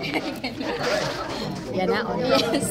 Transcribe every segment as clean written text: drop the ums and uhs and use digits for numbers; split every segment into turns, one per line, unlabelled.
Yan na, on. Yes.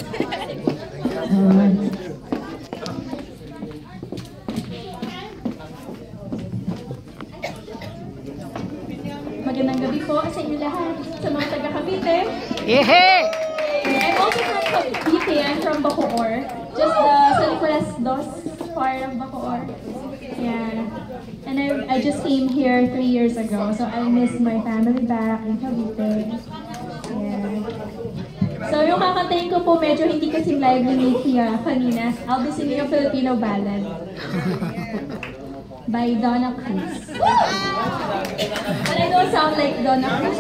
Magandang gabi po sa inyo lahat, sa mga taga-Cavite.
Yehe!
I'm also from Cavite. I'm from Bacoor. Just the San Nicolas dos part of Bacoor. Yeah. And I just came here 3 years ago, so I miss my family back in Cavite. Yeah. So yung kakantayin ko po medyo hindi kasing lively ni Tia kanina. I'll be singing a Filipino ballad by Donna Cruz. But I don't sound like Donna Cruz.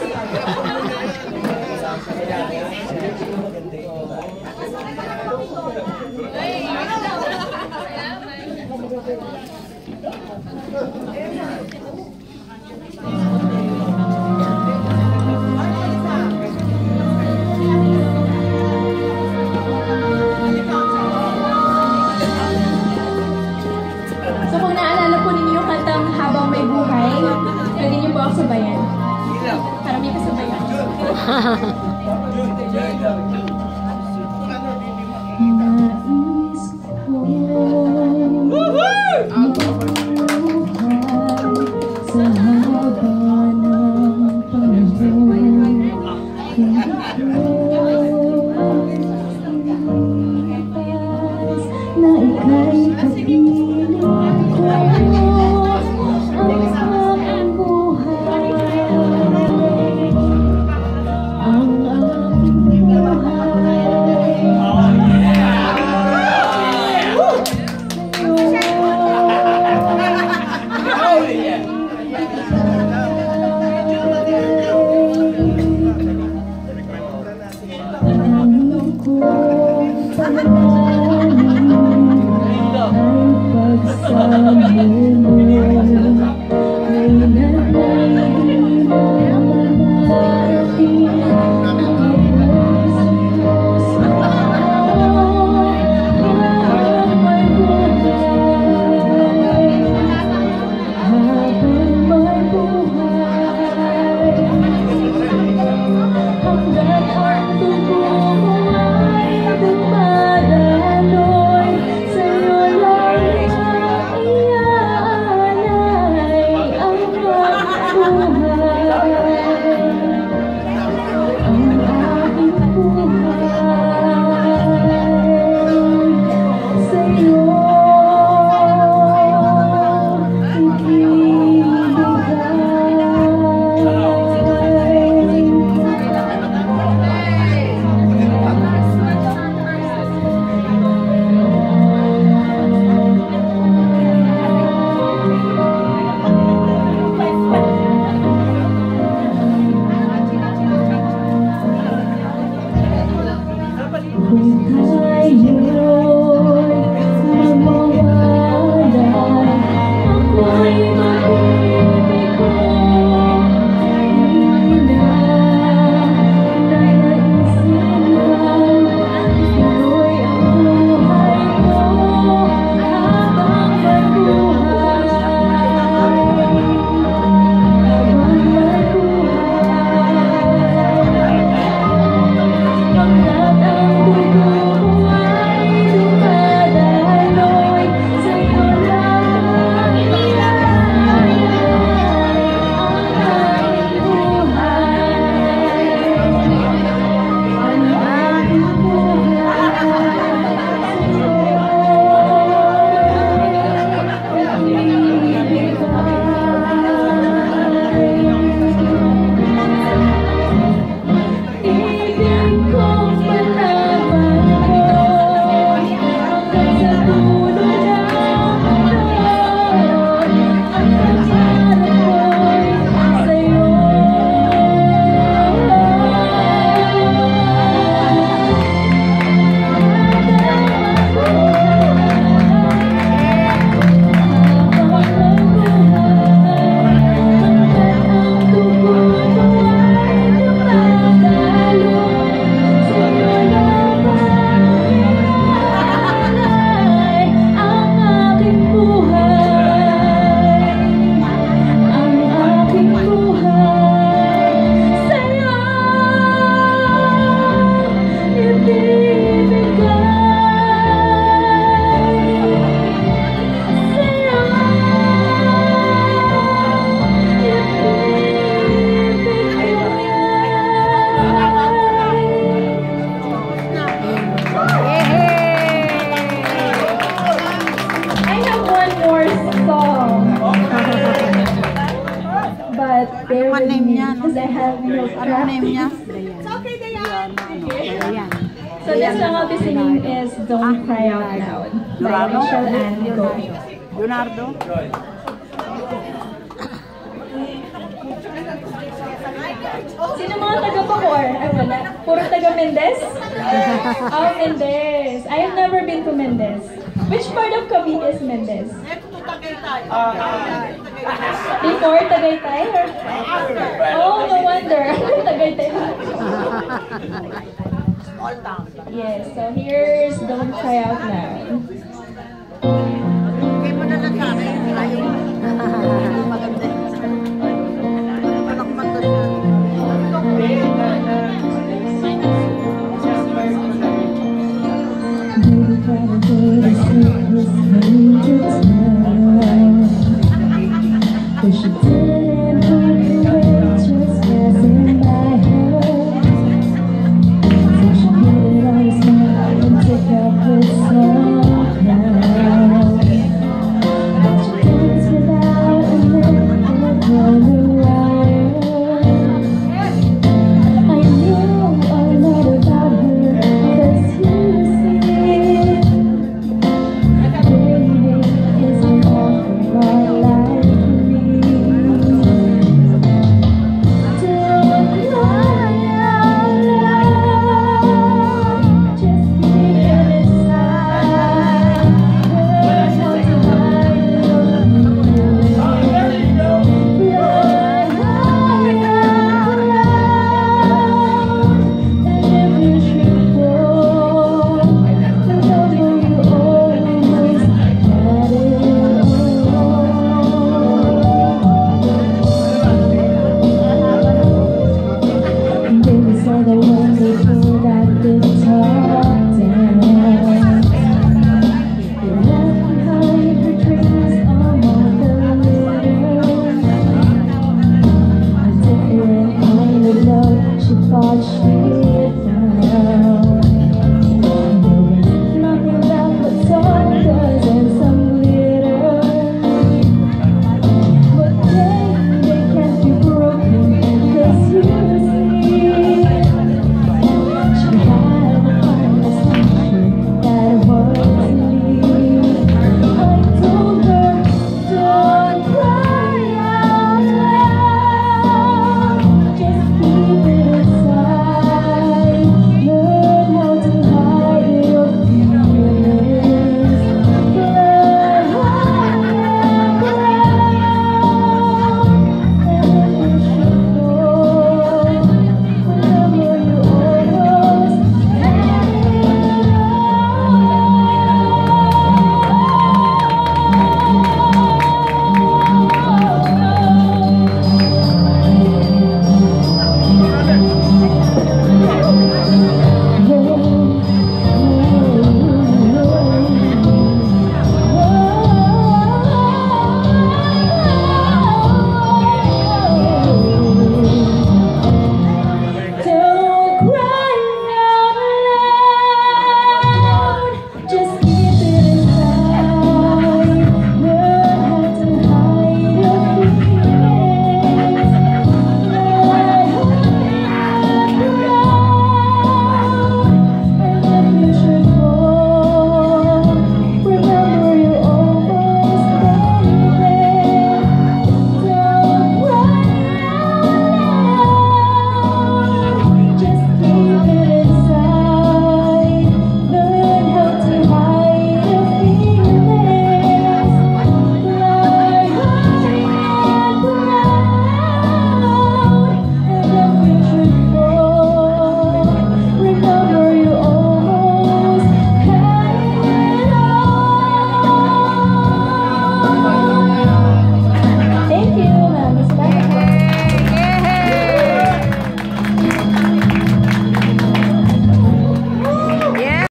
So kung naalala po ninyo yung kantang Habang May Buhay, pwede niyo po ako sabayan. Para may kasabayan. Nais ko sa haba ng panahon, hindi ko na ika'y kapiling ko ang aking buhay, ang aking buhay.
Ano name niya?
Ayan.
So this song I'll be singing is Don't Cry Out Loud by Michelle and Go.
Leonardo?
Sino mga taga-Bacoor? Ay, wala. Puro taga-Mendez? Oh, Mendez. I have never been to Mendez. Which part of Cavite is Mendez? Before Tagaytay? Or... Oh, no wonder. Tagaytay. Yes, so here's Don't Cry Out Loud.